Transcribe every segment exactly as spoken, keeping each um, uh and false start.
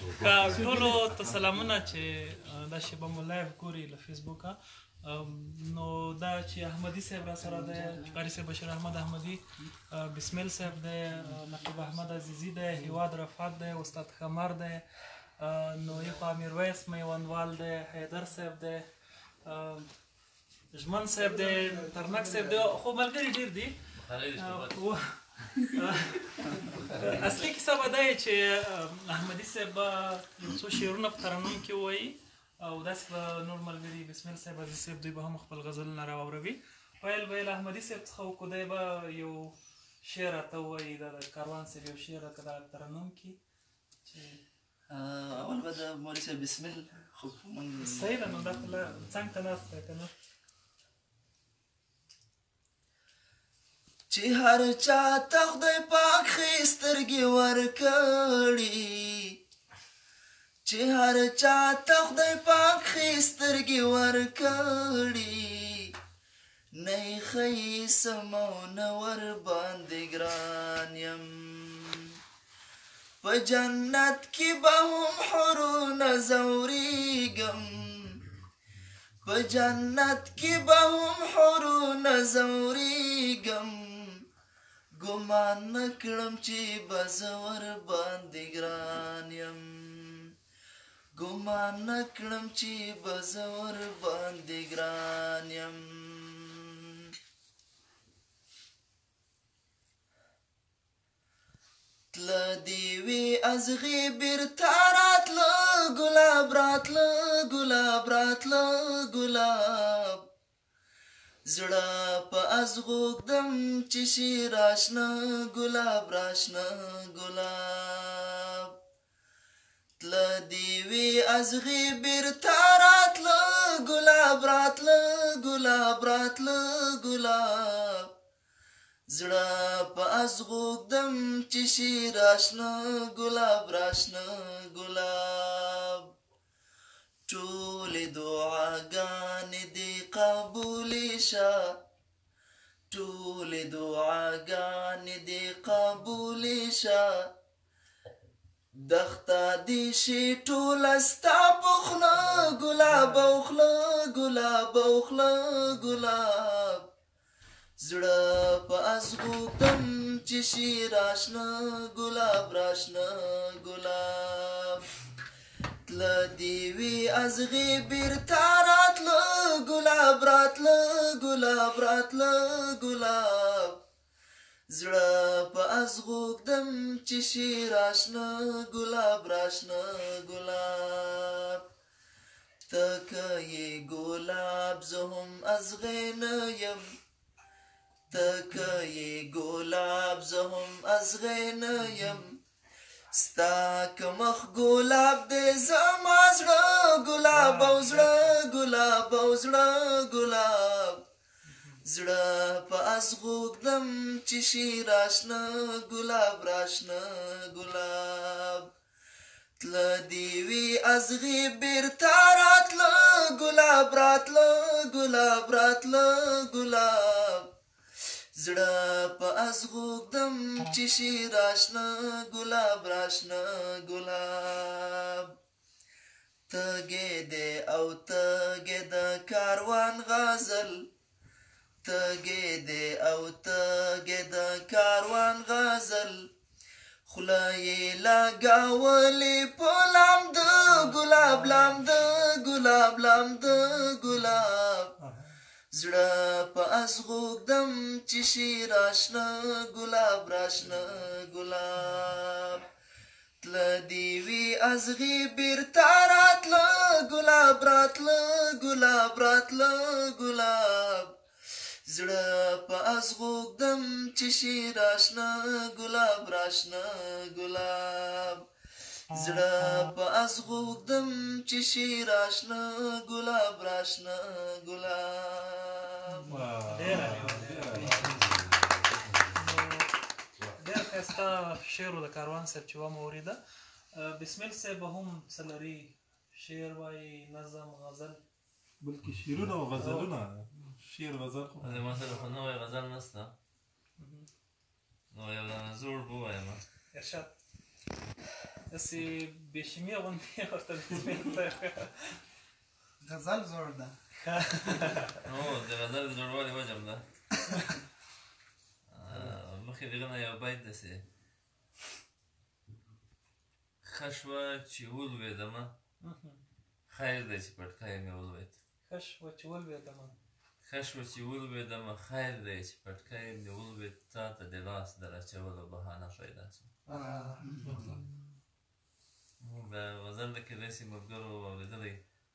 که ټولو ته سلامونه چې دا شیبه مو لایف ګوري له فیسبوکه نو دا چې احمدي صاحب را سره دی قاري صاحب بشیر احمد احمدي بسمیل صاحب دی نقیب احمد عزیزي دی هیواد رفعت دی استاد خمر دی نو یو میرویس میوندوال دی حیدر صاحب دی ژمن صاحب دی ترنک صاحب دی خو ملګري ډېر دي اصلي کیسه به دا یې چې احمدي صاحب به یو څو شعرونه په ترنم کې ووایي او داسې به نور ملګري بسمیل صاحب عزیز صاحب دوی به هم خپل غزلونه راواوروي ویل به یې له احمدي صاحب څخه وکړو دی به یو شعر راته ووایي دا د کاروان صاحب یو شعر که دا ترنم کې چې اول به د مولوي صاحب بسمیل خو موږ صحیح ده نو دا خو څنګ ته ناست دی که نه چې هر چا ته خدای پاک ښې سترګې ورکړي چې هر چا ته خدای پاک ښې سترګې ورکړي نه یې ښیي سم او نه ورباندې ګران یم په جنت کې به هم حورونه ځورېږم په جنت کې به هم حورونه ځورېږم ګمان نه کړم چې به زه ورباندې ګران یم ګمان نه کړم چې به زه ورباندې ګران یم تله دې وې ازغې بېرته راتله ګلاب راتله ګلاب راتله ګلاب زړه په ازغو ږدم چې شي راشنه ګلاب راشنه ګلاب تله دې وې ازغې بېرته راتله ګلاب راتله ګلاب راتله ګلاب زړه په ازغو ږدم چې شي راشنه ګلاب راشنه ګلاب ټولې دعاګانې دې قبولې شه ټولې دعاګانې دې قبولې شه دښته دې شي ټوله ستا په خوله ګلاب او خوله ګلاب او خوله ګلاب زړه په ازغو ږدم چې شي راشنه ګلاب راشنه ګلاب تله دې وې ازغې بېرته راتله ګلاب راتله ګلاب راتله ګلاب زړه په ازغو ږدم چې شي راشنه ګلاب راشنه ګلاب ته که یې ګلاب زه هم ازغې نه یم ته که یې ګلاب زه هم ازغې نه یم ستا که مخ ګلاب دی زما زړه ګلاب او زړه ګلاب او زړه ګلاب زړه په ازغو ږدم چې شي راشنه ګلاب راشنه ګلاب تله دې وې ازغې بېرته راتله ګلاب راتله ګلاب راتله ګلاب زړه په ازغو ږدم چې شي راشنه ګلاب راشنه ګلاب تږې دی او تږې د کاروان غزل تږې دی او تږې د کاروان غزل خوله یې لګولې په لامد ګلاب لامد ګلاب لامد ګلاب زړه په ازغو ږدم چې شي راشنه ګلاب راشنه ګلاب تله دې وې ازغې بېرته راتله ګلاب راتله ګلاب راتله ګلاب زړه په ازغو ږدم چې شي راشنه ګلاب راشنه ګلاب زړه په ازغو ږدم چې شي راشنه ګلاب راشنه ګلاب ډېر ښایسته شعر و د کاروان صاحب چې ومه اورېده بسمیل صاحب هم څه لري شعر وایي نظم غزل بلکې شعرونه او غزلونه شعر غزل خو زما سره خو نوی غزل نشته نو یو دانه زوړ به ووایم ارشاد داسې بېشمي غوندې ورته بسمل صاحب غزل زوړ ده هو د غزل د جوړوالي وجه هم ده مخکې د هغه نه یو بیت داسې ښه شوه چې ولوېدمه خیر دی چې پټکی مې ولوېد ښه شوه چې ولوېدمه ښه شوه چې ولوېدمه خیر دی چې پټکی مې ولوېد تا ته د لاس د راچولو بهانه پیدا شوه د غزل نه کېدای شي ملګرو اورېدلی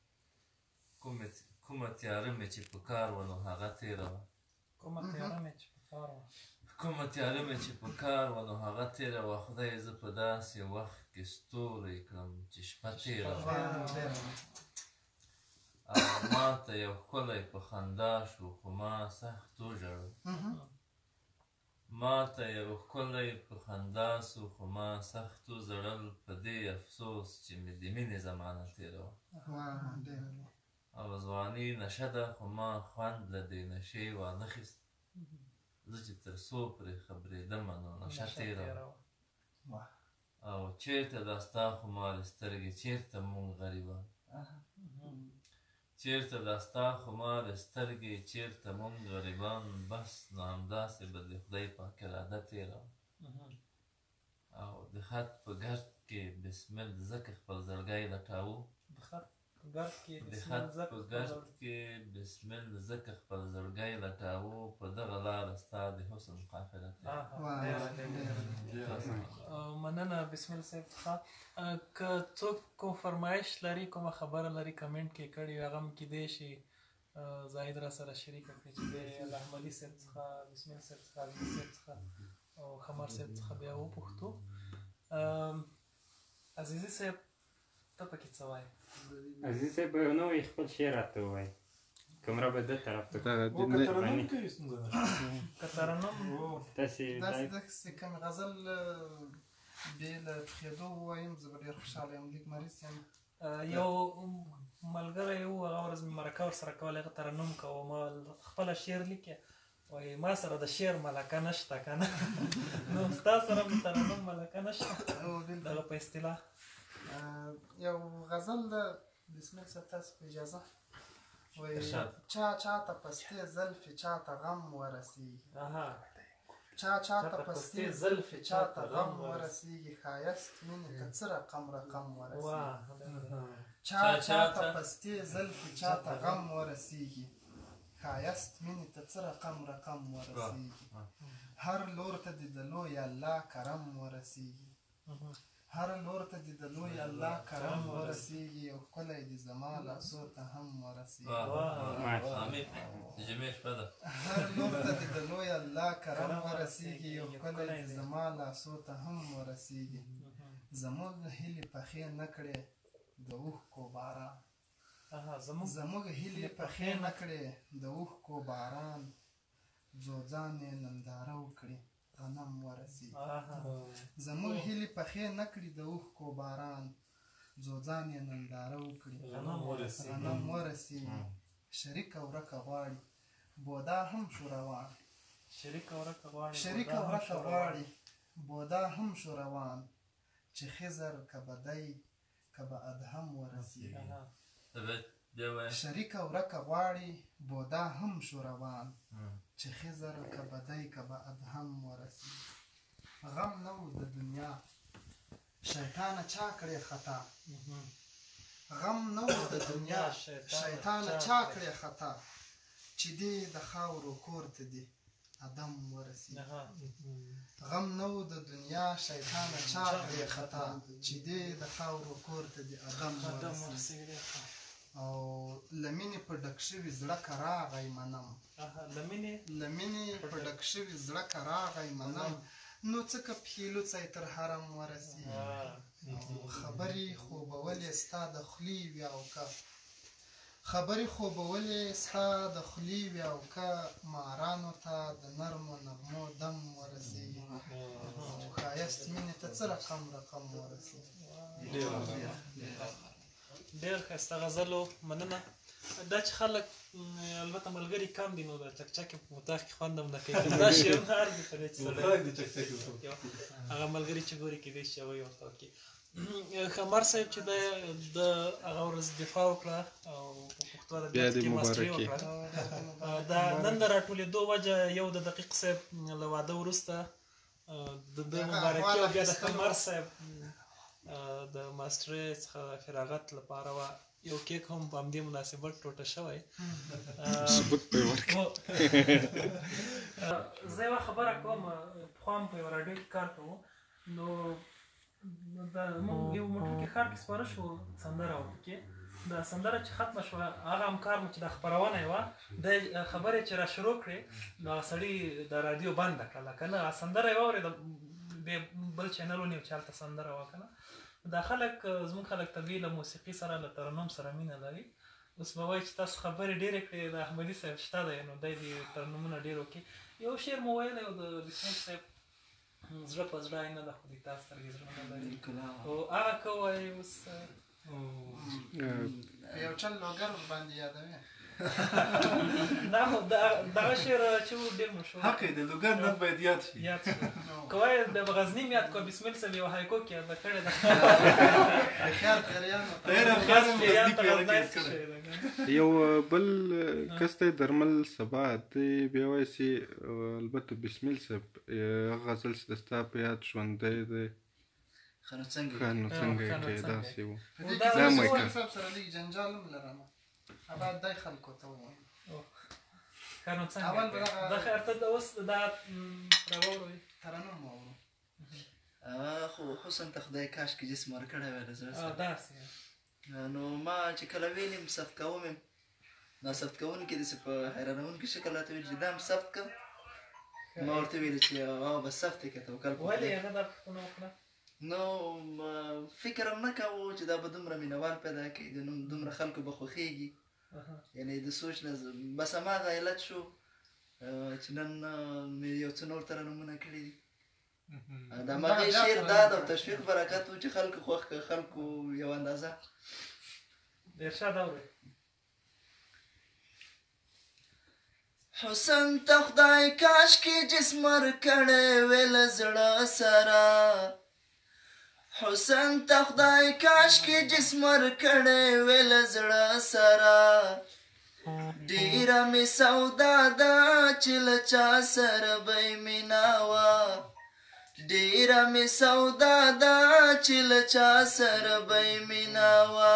کومه تیاره مې چې په کار وه نو هغه تېره وه کومه تیاره مې چې په کار وه کومه تیاره مې چې په کار وه نو هغه تېره وه خدای زه په داسې وخت کې ستوری کړم چې شپه تېره وه او ما ته یو ښکلی په خندا شو خو ما سخت وژړل ما ته یو ښکلی په خندا سو خو ما سخت وژړل په دې افسوس چې مې د مینې زمانه تېره وه او ځواني نشه ده خو ما خوند له دې نشې وانخیست زه چې تر څو پرې خبرېدمه نو نشه تېره وه او چېرته دا ستا خمارې سترګې چېرته مونږ غریبان چېرته دا ستا خمارې سترګې چېرته مونږ غریبان بس نو همداسې به د خدای پاک اراده تېره وه او د خط په ګرد کې بسمل ځکه خپل زړګی لټاوه د خط په ګرد کې بسمل ځکه خپل زړګی لټاوه په دغه لاره ستا د حسن قافله مننه بسمل صاحب څخه که څوک کوم فرمایش لري کومه خبره لري کمنټ کې کړي هغه هم کیدای شي زاهد را سره شریکه کړي چې د احمدي صاحب څخه بسمل صاحب څخه عزیز صاحب څخه او خمر صاحب څخه بیا وپوښتو عزیزي صاحب ته پکې څه وایې عزیز صاحب یو نوی خپل شعر راته ووایي کمره به ده طرف ته ترنم کوي ستونزه ده که ترنم تاسې داسې کوم غزل بې له پخېدو ووایم زه به ډېر خوشحاله یم لیک مریض یم یو ملګری و هغه ورځ مې مرکه ورسره کوله هغه ترنم کوه ما خپله شعر لیکې وایي ما سره د شعر ملکه نشته که نه نو ستا سره د ترنم ملکه نشته دغه په اصطلاح یو غزل د بسمل صاحب تاسو په اجازه وایي چا چاته پستې زلفې چاته غم ورسېږي چا چاته پستې زلفې چاته غم ورسېږي ښایست مینې ته څه رقم رقم ورسېږي چا چاته پستې زلفې چاته غم ورسېږي ښایست مینې ته څه رقم رقم ورسېږي هر لور ته دې د لوی الله کرم ورسېږي هر لور ته دې د لوی الله کرم ورسېږي او ښکلی دې زما لاسو ته هم ورسېږي هر لور ته دې د لوی الله کرم ورسېږي او ښکلی دې زما لاسو ته هم ورسېږي زموږ هیلې پخې نه کړې د اوښکو باران زموږ هیلې پخې نه کړې د اوښکو باران ځوځان یې ننداره وکړي غنم ورسېږي زموږ هیلې پخې نه کړي د اوښکو باران ځوځان یې ننداره وکړي غنم ورسېږي شریکه ورکه غواړي بودا هم شو روان شریکه ورکه غواړي شریکه ورکه غواړي بودا هم شو روان چې خضر که به دی که به ادهم ورسېږي شریکه ورکه غواړي بودا هم شو روان چې خضر که به دی که به ادهم ورسېږي غم نه و د دنیا شیطانه چا کړې خطا غم نه و د دنیا شیطانه چا کړې خطا چې دې د خاورو کور ته دې ادم ورسېږي غم نه و د دنیا شیطانه چا کړې خطا چې دې د خاورو کور ته دې ادم ورسېږي او لمینې په ډک شوي زړه که راغی منم لمینې په ډک شوي زړه که راغی منم نو څه که پښې لوڅی تر حرم ورسېږي خبرې خوبولې ستا د خولې وي او که خبرې خوبولې ستا د خولې وي او که مارانو ته د نرمو نغمو دم ورسېږي او ښایست مینې ته څه رقم رقم ورسېږي ډېر ښایسته غزل و مننه دا چې خلک البته ملګري کم دي نو د چکچکې په مطاق کې خوند هم نه کوي دا شعرونه هر ځای ته دی چې سړی هغه ملګري چې ګوري کېدای شي هغوی ورته وکړي خمر صاحب چې د هغه ورځ دفاع وکړه او په پښتو ادبیاتو کې ماسټري وکړه د نن د راټولېدو وجه یو د دقیق صاحب له واده وروسته د ده مبارکي او بیا د خمر صاحب د ماسټرۍ څخه فراغت لپاره وه یو کیک هم په همدې مناسبت ټوټه شوی ثبوت به یې ورکړي زه یوه خبره کوم پخوا هم په یوه راډیو کې کار کوو نو د موږ یو موټر کې ښار کې سپاره شو سندره وه پکې دا سندره چې ختمه شوه هغه همکار مو چې دا خپرونه یې وه دی خبرې چې را شروع کړې نو هغه سړي د راډیو بنده کړله که نه سندره یې واورېده بیا بل چینل ونیو چې هلته سندره وه که نه دا خلک زموږ خلک طبیعي له موسیقي سره له ترنم سره مینه لري اوس به وایي چې تاسو خبرې ډېرې کړې د احمدي صاحب شته دی نو دی دې ترنمونه ډېر وکړي یو شعر مو ویلی او د بسمل صاحب زړه په زړه نه ده خو د تا سترګې زړه نه لري او هغه که وایي اوس یو چل لوګر باندې یادوي نه خو دغه شعر چې و ډېر مشهور حق یې د لوګر نن باید یاد شي یاد شي که وایي د غزني مې یاد کړه بسمل صاحب یوه هایکو کې یاده کړې ده خیال خیریانو خیر خیر غزني پیاده کې کړی یو بل کس دی درمل سبا دی بیا وایي چې البته بسمیل صاحب هغه غزل چې د ستا په یاد ژوندی دی ښه نو څنګه ښه نو څنګه یې کړې داسې و په دې دا مې کې که صاحب سره لږ جنجال هم لرم ابا دای خلکو ته ووایم ښه نو څنګه اول به دغه- دا خیر ته اوس دا راواړوئ ترنم واورو خو حسن ته خدای کاش کې جسم ورکړی وی له زړه سره داسې نو ما چې کله ویلیم ثبت کوم یم نو ثبت کوونکي داسې په حیرانوونکي شکل راته ویل چې دا هم ثبت کړه ما ورته ویلې چې او بس ثبت یې کړه توکل په ولې خدای. هغه دا پوښتنه وکړه نو ما فکر هم نه کوو چې دا به دومره مینوال پیدا کړي د نوم دومره خلکو به خوښېږي یعنې د سوچ نه ز- بس هماغه علت شو چې نن مې یو څه نور ترنمونه کړي دي د هماغې شعر دا د تشویق برکت و چې خلکو خوښ کړه خلکو یو اندازه د ارشاد اورئ حسن ته خدای کاش کې جسم ورکړی وی له زړه سره حسن ته خدای کاش کې جسم ورکړی وی له زړه سره ډېره مې سودا ده چې له چا سره به یې مینه وه ډېره مې سودا ده چې له چا سره به یې مینه وه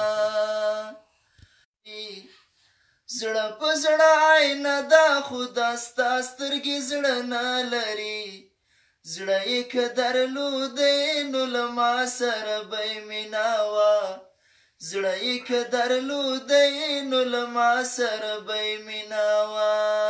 زړه په زړه عینه ده خو دا ستا سترګې زړه نه لري زړه یې که درلودی نو له ما سره به یې مینه وه زړه یې که درلودی نو له ما سره به یې مینه وه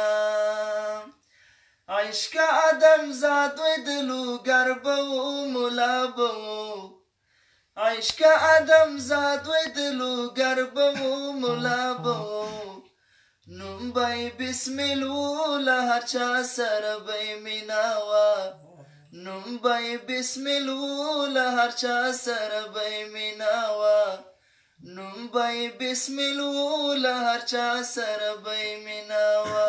عشق آدم زاد وی د لوګر به و ملا به و عشق آدم زاد وی د لوګر به و ملا به و نوم به یې بسمل و له هر چا سره به یې مینه وه نوم به یې بسمل و له هر چا سره به یې مینه وه نوم به یې بسمل و له هر چا سره به یې مینه وه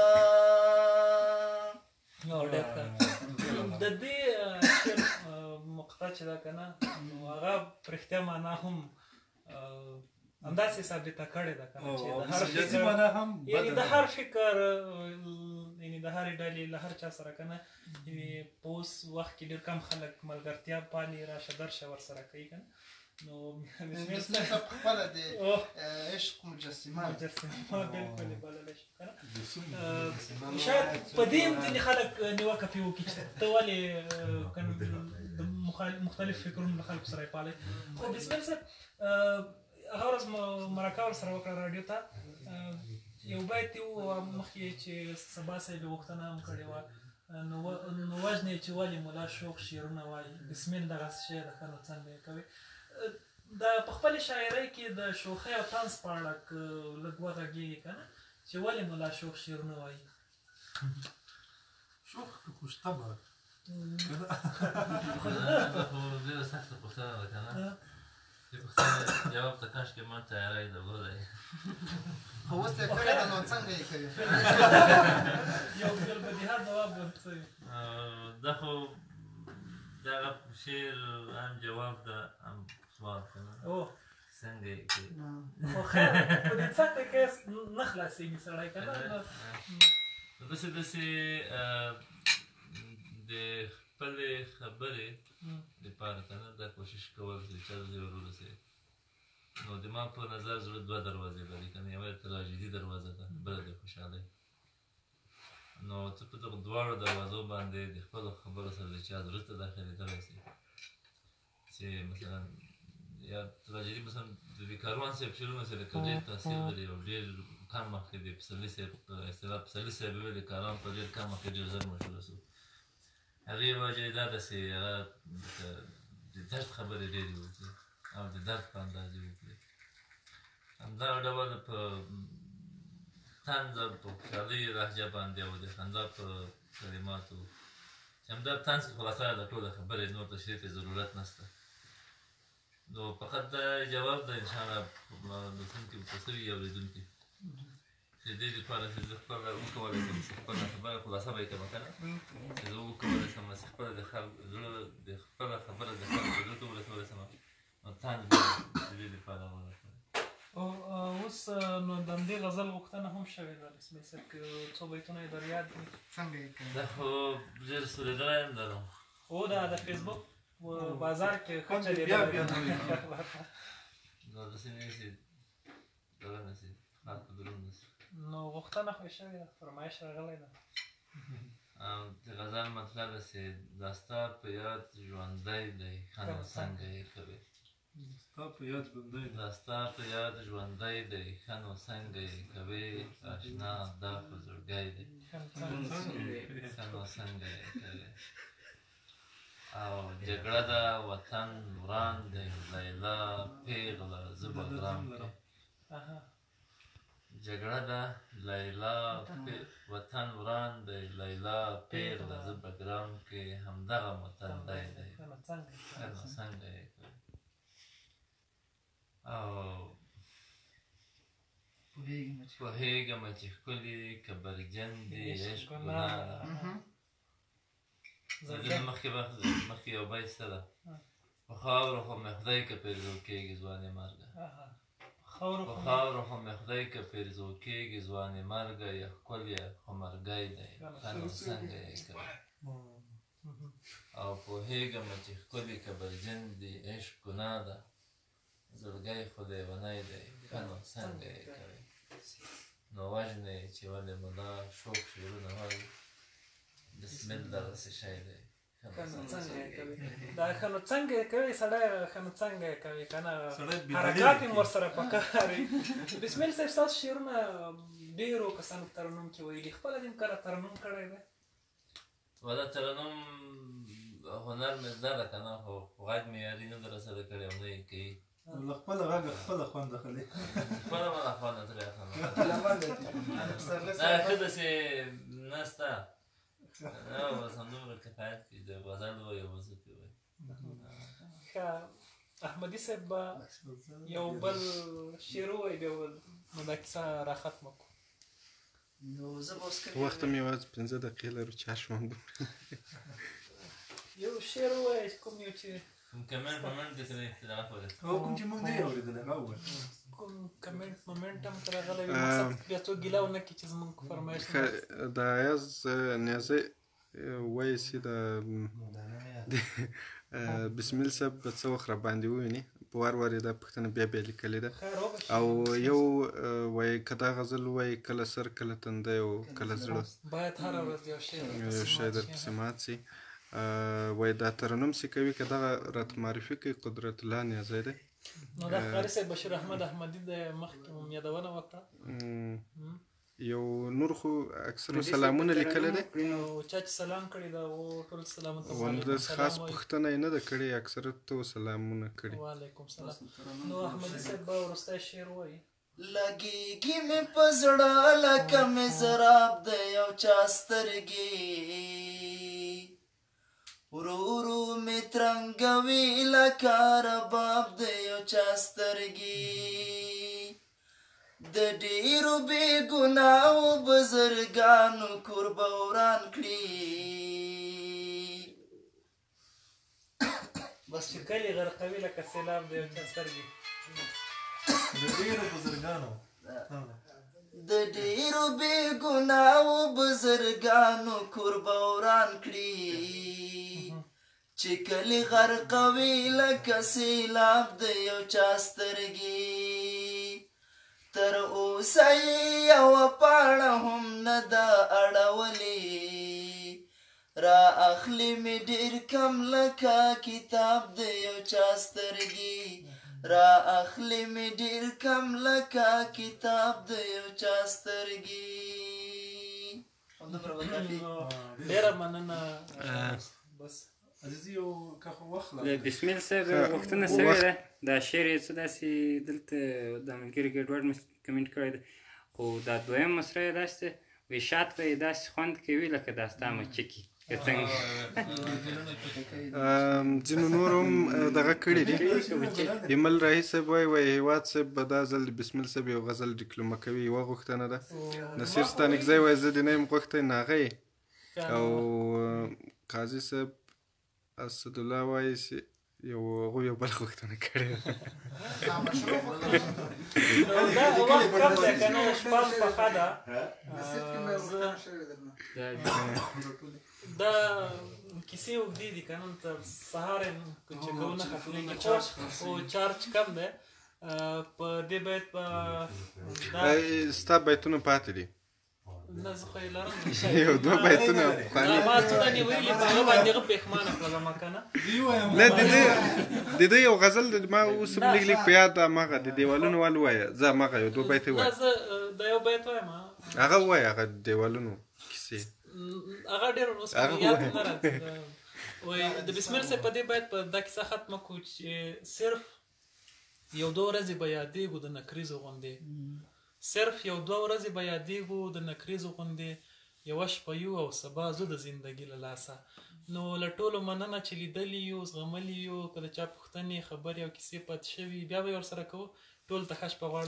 ډېر ښه د دې شعر مقطع چې ده که نه نو هغه په رښتیا معنا هم همداسې ثابته کړې ده که نه چې د هر مجازي فکر معنا هم یعنې بده د ده. هر فکر یعنې د هرې ډلې له هر چا سره که نه یعنې په اوس وخت کې ډېر کم خلک ملګرتیا پالي راشه درشه ورسره کوي که نه نو بسم صاحب خپله د اوه عشق مجسمه مجسمه بالکل یې بللی شي که نه شاید په دې هم ځینې خلک نیوکه پرې وکړي چې ته ولې د مختلف فکرونو له خلکو سره یې پالئ خو بسمل صاحب هغه ورځ مو مرکه ورسره وکړه راډیو ته یو بیت یې ووایه مخکې چې سبا صاحب یې غوښتنه هم کړې وه نو وژنې چې ولې ملا شوق شعرونه وایي بسمل دغسې شی ده ښه نو څنګه یې کوي د په خپلې شاعرۍ کې د شوخۍ او طنز په اړه که لږ وغږېږي که نه چې ولې ملا شوق شعرونه وایي شوخ که خوشطبعه دا خو ډېره سخته پوښتنه ده که نه دې پوښتنې جواب ته کاشکې ما تیاری درلودی خو اوس یې کړې ده نو څنګه یې کوي یو بل بدیهه ځواب ورڅوي دا خو دغه شعر هم جواب ده هم سوال کنه او څنګه یې کوي خو خیر په دې څټه کې نه خلاصېږي سړی که نه نو داسې داسې د خپلې خبرې دپاره که نه دا کوشش کول چې چا ته دې ور ورسوي نو د ما په نظر زړه دوه دروازې لري که نه یوه د تراژیدي دروازه ده بله د خوشحالۍ نو ته په دغو دواړو دروازو باندې د خپلو خبرو سره د چا زړه ته داخلېدلی سي چې مثلا یا تراژیدي مثلا د دې کاروان صاحب شعرونه چې لکه ډېر تاثیر لري او ډېر کم مخکې د پسرلي صاحب په اصطلاح پسرلي صاحب یې ویلې کاران په ډېر کم مخکې ډېر ژر مشهوره سو هغې وجه یې دا ده چې هغه د درد خبرې ډېرې وکړي او د درد په اندازې وکړي همدغه ډول په طنز او په خوشحالۍ لهجه باندې او د خندا په کلماتو چې همدا طنز کې خلاصه ده ټوله خبرې نور تشریح ته ضرورت نشته نو فقط دا جواب ده انشاءالله لوستونکي به پوه سوي یا اورېدونکي چې دې دپاره چې زه خپله وکولی شم چې خپله خبره خلاصه به یې کړمه که نه چې زه وکولی شم چې خپله د زړه د خپله خبره د خلکو زړه ته ورسولی شم نو طنز به د دې دپاره غوره کړم اوس نو د همدې غزل غوښتنه هم شوې ده اسماعیل صاحب که څو بیتونه یې در یاد دي څنګه یې کوي دا خو ډېر سوځېدلی یم لرم او دا د فیسبوک بازار کې ښه بیا چلېدلی بیا نه وي نو داسې نه شي دغه نه شي خلکو دروند نه شي نو غوښتنه خو یې شوې ده فرمایش راغلی ده د غزل مطلب ده چې دا ستا په یاد ژوندی دی ښه نو څنګه یې کوې ستا په یاد ژوندی دی دا ستا په یاد ژوندی دی ښه نو څنګه یې کوې اشنا دا خو زړګی دی ښه نو څنګه یې کوې او جګړه ده وطن وران دی لیلا پیغله زه به ګرام کې جګړه ده لیلا وطن وران دی لیلا پیغله زه به ګرام کې همدغه وطن دی دی ښه نو څنګه یې کوې او پوهېږم چې ښکلي کبرجن دي عشق ګناه ده د دې مخکې مخکې یو بیت شته ده په خاورو خو مې خدای که پیرزو کېږي ځوانې مرګه په خاورو خو مې خدای که پیرزو کېږي ځوانې مرګه یا ښکلی خو مرګی دی ښه نو څنګه یې کوې او پوهېږم چې ښکلي کبرجن دي عشق ګناه ده زړګی خو لیونی دی ښه نو څنګه یې کوې نو وژنې چې ولې ملا شوق شعرونه وایي بسمل دغسې شی دی دا ښه نو څنګه یې کوې سړی ښه نو څنګه یې کوې که نه حرکات یې ورسره پکار وي بسمل صاحب ستاسو شعرونه ډېرو کسانو ترنم کې ویلي خپله دې هم کله ترنم کړی دی والا ترنم هنر مې زده ده که نه خو غږ معیاري نه ده راسره کړی او نه یې کوي له خپله غږه خپله خوند اخلي خپله مله خوند ترې اخلم دا ښه داسې نه شته نه بس همدومره کفایت کړي د غزل وایي او بس پرې وایي ښه احمدي صاحب به یو بل شعر ووایي بیا به نو دا کیسه راختمه کړو نو زه به اوس کوم وخت هم یوازې پنځه دقیقې لرو چې شوم یو شعر ووایه کوم یو چې کوم کمنټ ومنټ دې سره اختلاف ولري او کوم چې موږ نه یې اورېدلی هغه ووایه کوم کمنټ مومنټ هم که راغلی وي مقصد بیا څوک ګیله ونه کړي چې زموږ فرمایش د ایاز نیازی وایي چې د بسمیل صاحب به څه وخت راباندې وویني په وار وار یې دا پوښتنه بیا بیا لیکلې ده او یو وایي که دا غزل وایي کله سر کله تندی او کله زړه باید هره ورځ یو شی یو شی درپسې مات شي وایي دا ترنم چې کوي که دغه راته معرفي کوي قدرت الله نیازی دی نو دا ښکاري صاحب بشیر احمد احمدي د مخکې مو یادونه وکړه یو نور خو اکثرو سلامونه لیکلی دی نو چا چې سلام کړي دا و ټول سلامونه همداسې خاص پوښتنه یې نه ده کړې اکثرت ته سلامونه کړي وعلیکم سلام نو احمدي صاحب به وروستی شعر وایي لګېږي مې په زړه لکه مضراب د یو چا سترګې ورو ورو مې ترنګوي لکه رباب د یو چا سترګې د ډېرو بې ګناهو بزرګانو کور به وران کړي بس چې کلي غرقوي لکه سیلاب د یو چا سترګې د ډېرو بزرګانو د ډېرو بې ګناهو بزرګانو کور به وران کړي چې کلي غرقوي لکه سیلاب د یو چا سترګې تر اوسه یې یوه پاڼه هم نه ده اړولې را اخلي مې ډېر کم لکه کتاب د یو چا سترګې را اخلي مې ډېر کم لکه کتاب د یو چا سترګې همدومره به کافي ډېره مننه بس عزیزي یو که وخت د بسمیل صاحب غوښتنه سوې ده دا شعر یې څه داسې دلته د ملګري ګډوډ مې کمنټ کړی ده خو دا دویم مصره یې داسې ده وایي شات به یې داسې خوند کوي لکه دا ستا مچکي که څنګه ځینو نور هم دغه کړي دي ایمل راهي صاحب وایي وایي هیواد صاحب به دا ځل د بسمیل صاحب یو غزل ډیکلومه کوي یوه غوښتنه ده نصیر ستانکزی وایي زه دې نه یم غوښتی ناغه یې او قاضي صاحب اسدالله وایي چې یو هغوی یو بله غوښتنه کړې ده دا وخت کم دی که نه شپه هم پخه ده دا کیسې اوږدې دي که نه تر سهار یې چې کوونه ختمېږي خو چارج کم دی په دې بیت به ستا بیتونه پاتې دي نه زه خو یې لرم یو دوه بیتونه پخواني ما څونه نیولي په هغه باندې هغه پښېمانه کړله ما که نه نه د ده د ده یو غزل ما اوس هم لږ لږ په یاد ده هماغه د دیوالونو وال ووایه زه هماغه یو دوه بیت یې نه ووایم زه د یو بیت وایم هغه ووایه هغه دیوالونو کیسې هغه ډېر اوس مې یاد نه راځي وایي د بسمیل صاحب په دې بیت په دا کیسه ختمه کړو چې صرف یو دوه ورځې به یادېږو د نکریزو غوندې صرف یو دوه ورځې به یادېږو د نکریزو غوندې یوه شپه یو او سبا زه د زندګي له لاسه نو له ټولو مننه چې لیدلي یو زغملي یو که د چا پوښتنې خبرې او کیسې پاتې شوي بیا به یې ورسره کوو ټولو ته ښه شپه غواړم